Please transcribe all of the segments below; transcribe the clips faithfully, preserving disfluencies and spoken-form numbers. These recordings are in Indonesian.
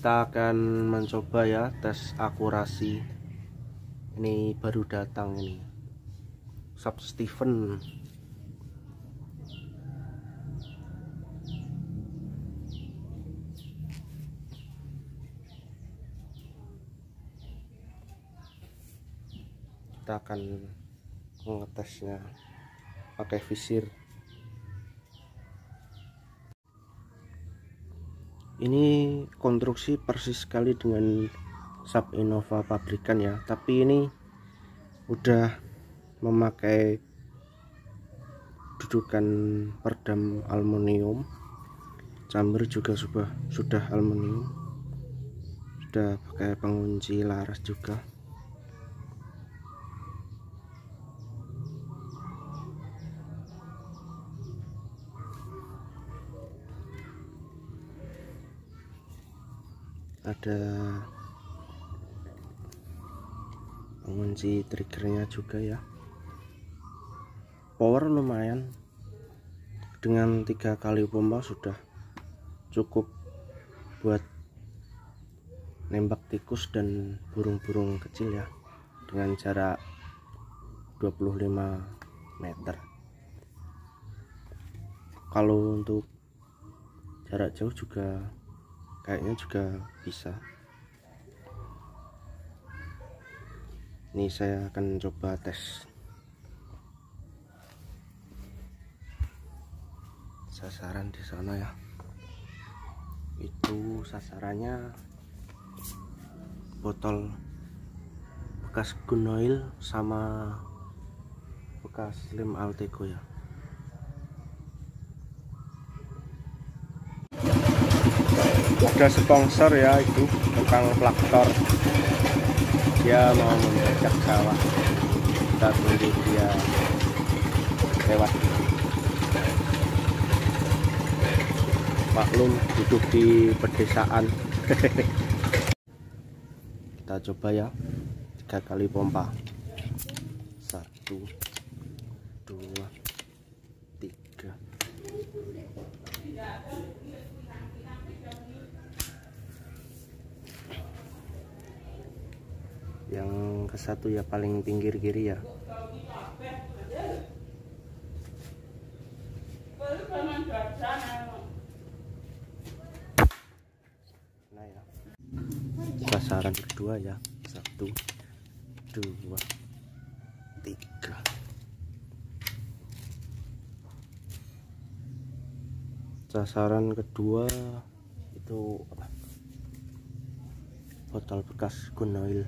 Kita akan mencoba ya tes akurasi. Ini baru datang ini Sub Steven. Kita akan mengetesnya pakai visir. Ini konstruksi persis sekali dengan Sub Innova pabrikan ya, tapi ini udah memakai dudukan peredam aluminium, chamber juga sudah sudah aluminium, sudah pakai pengunci laras juga. Ada pengunci triggernya juga ya. Power lumayan, dengan tiga kali pompa sudah cukup buat nembak tikus dan burung-burung kecil ya, dengan jarak dua puluh lima meter. Kalau untuk jarak jauh juga kayaknya juga bisa. Ini saya akan coba tes sasaran di sana ya. Itu sasarannya botol bekas Gunoil sama bekas lem Alteco ya. Ada sponsor ya, itu tukang plaktor, dia mau membajak sawah, kita tunggu dia lewat. Maklum hidup di pedesaan. Kita coba ya, tiga kali pompa. Satu, dua, tiga. Yang ke satu ya paling pinggir kiri ya. Nah ya, sasaran kedua ya. Satu, dua, tiga. Sasaran kedua itu botol bekas Gunoil.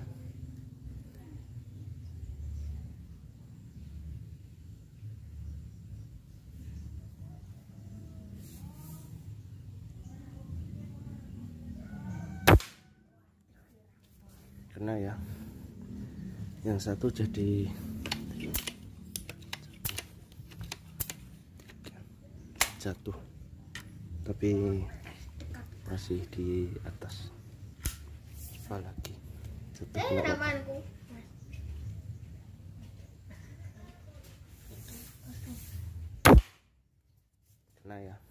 Kena ya, yang satu jadi jatuh, tapi masih di atas. Coba lagi. Kena ya.